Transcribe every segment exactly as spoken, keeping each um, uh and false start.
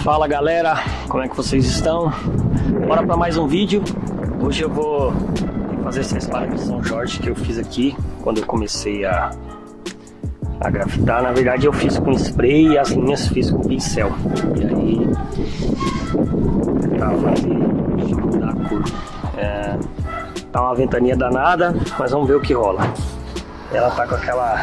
Fala galera, como é que vocês estão? Bora para mais um vídeo. Hoje eu vou fazer essa espada de São Jorge que eu fiz aqui quando eu comecei a, a grafitar. Na verdade eu fiz com spray e as linhas fiz com pincel. E aí pra fazer dificultar a cor. É, tá uma ventania danada, mas vamos ver o que rola. Ela tá com aquela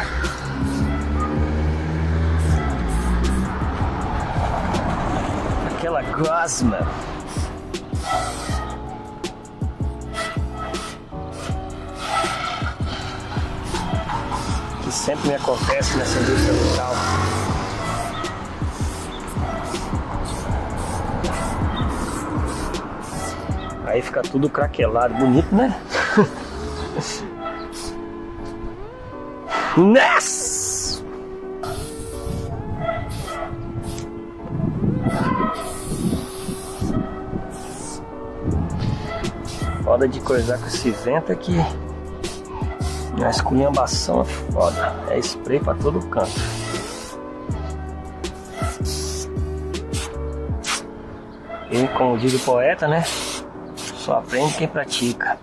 aquela gosma. Que sempre me acontece nessa indústria local. Aí fica tudo craquelado, bonito, né? Nossa! Foda de coisar com esse vento é que a esculhambação é foda. É spray pra todo canto. E como diz o poeta, né? Só aprende quem pratica.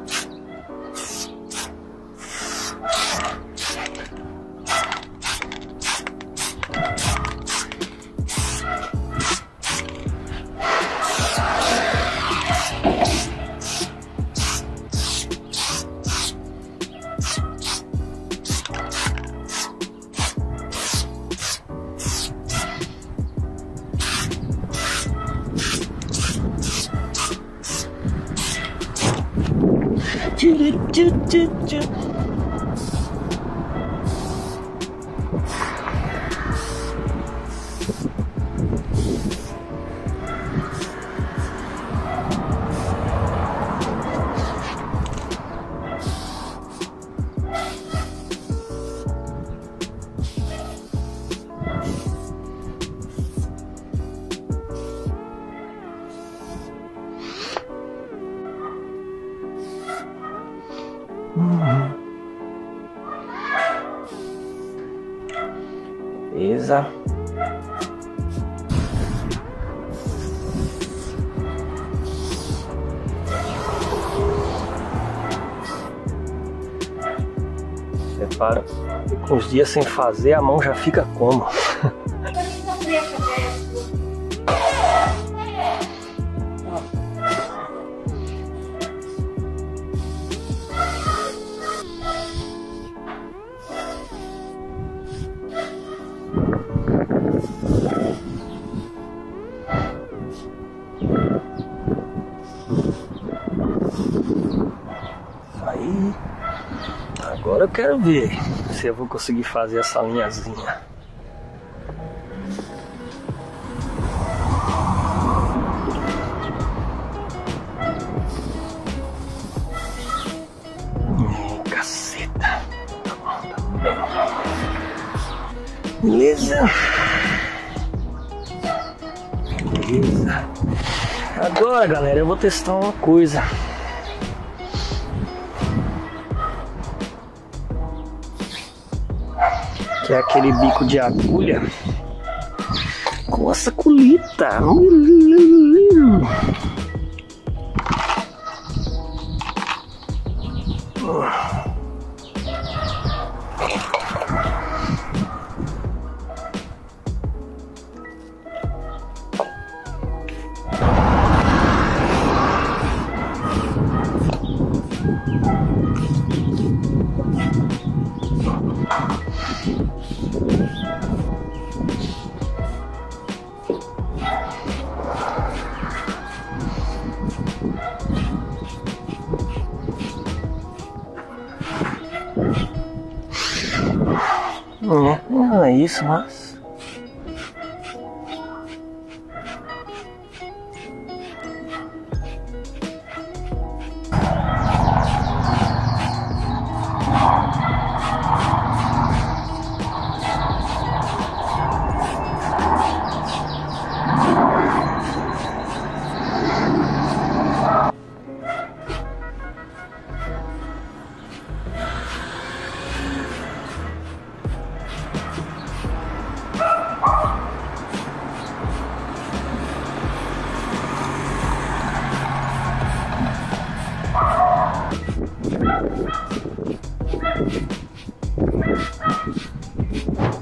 Uhum. Beleza. Separa. E com os dias sem fazer, a mão já fica como? Aí, agora eu quero ver se eu vou conseguir fazer essa linhazinha. Ih, caceta. Tá bom, tá bom. Beleza. Beleza. Agora, galera, eu vou testar uma coisa. Que é aquele bico de agulha com a saculita. É, não é isso, mas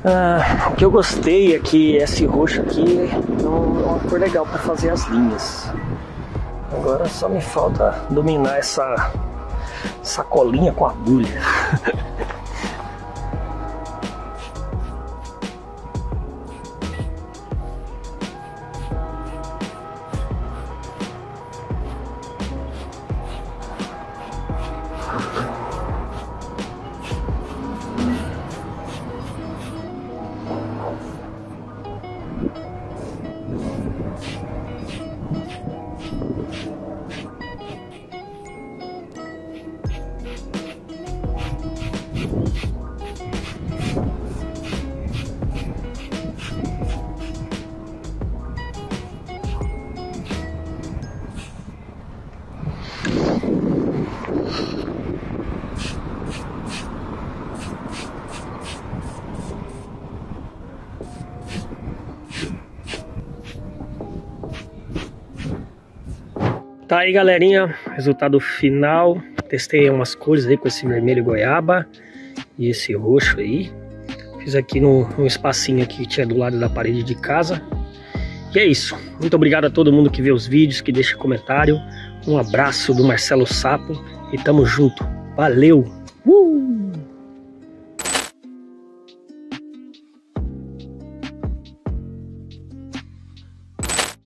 Ah, o que eu gostei é que esse roxo aqui é uma cor legal para fazer as linhas. Agora só me falta dominar essa sacolinha com agulha. Tá aí, galerinha, resultado final. Testei umas cores aí com esse vermelho goiaba e esse roxo aí. Fiz aqui no, no espacinho aqui que tinha do lado da parede de casa. E é isso. Muito obrigado a todo mundo que vê os vídeos, que deixa comentário. Um abraço do Marcelo Sapo e tamo junto. Valeu! Uh!